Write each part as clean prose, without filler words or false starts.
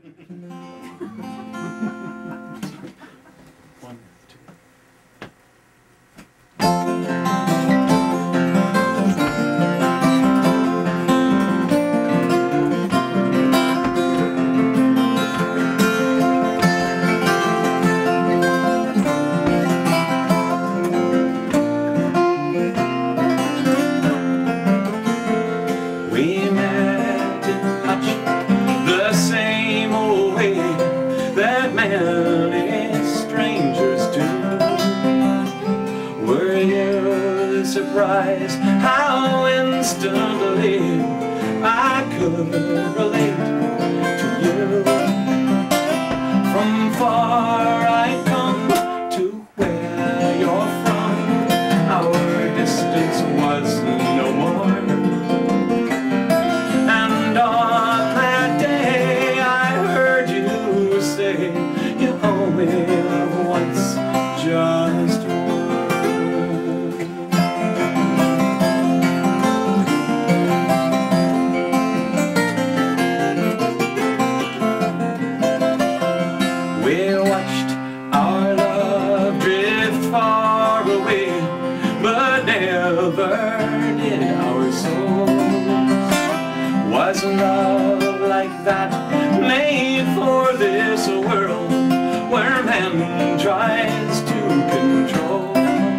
One, two. We met in much the same old way that many strangers do. Were you surprised how instantly I could relate to you? From far I come to where you're from. Our distance was no more. You only love once, just one. We watched our love drift far away, but never did our souls. Was love like that made for this world where man tries to control?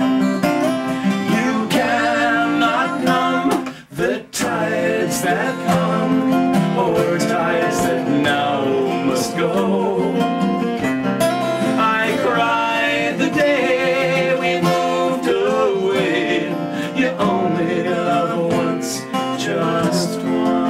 You cannot numb the tides that come, or tides that now must go. I cried the day we moved away. You only love once, just one.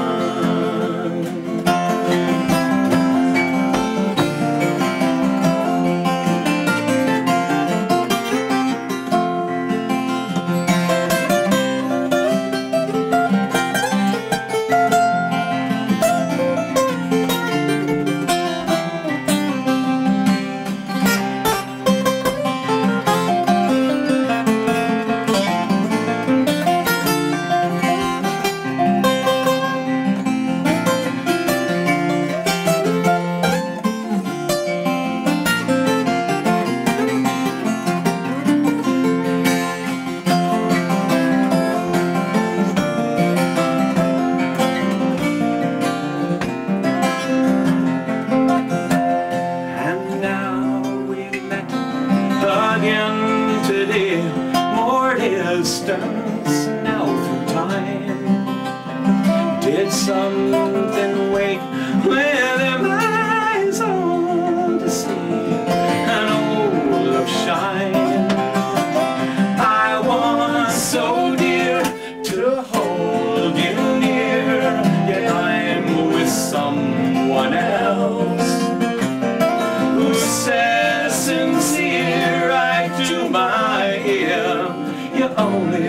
Again today, more distance now through time. Did something wake within my eyes on to see an old love shine? I want so dear to hold you near, yet I'm with someone else who says sincere to my ear, you only